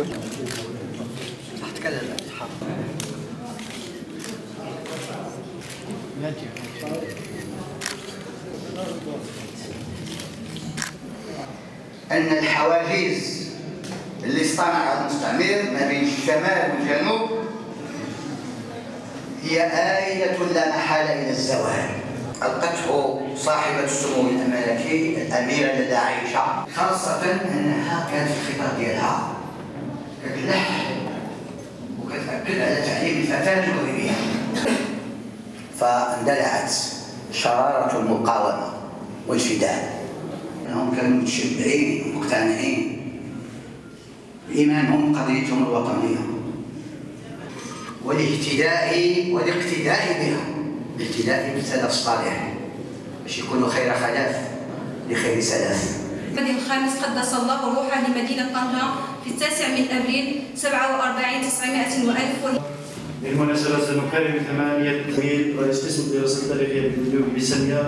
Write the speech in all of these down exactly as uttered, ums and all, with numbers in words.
أن الحواجز اللي اصطنعها المستعمر ما بين الشمال والجنوب هي آية لا محالة إلى الزوال. ألقته صاحبة السمو الملكي الأميرة لدى عائشة، خاصة أنها كانت في الخطاب ديالها كتلح وكتأكد على تعليم الفتاة المغربية، فاندلعت شرارة المقاومة والفداء. أنهم كانوا متشبعين ومقتنعين بإيمانهم بقضيتهم الوطنية والاهتداء والاقتداء بهم، الاهتداء بالسلف الصالح باش يكونوا خير خلاف لخير سلف. المهدي الخامس قدس الله روحه لمدينة طنجة في التاسع من أبريل سبعة وأربعين تسعمائة وألف. بالمناسبة سنكرم ثمانية تميل رئيس قسم الدراسات التاريخية بالمليون بسامية.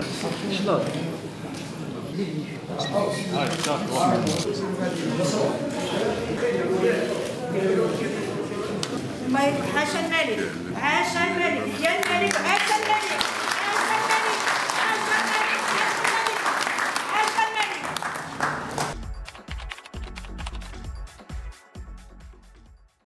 حاشا الملك، حاشا الملك، يا الملك.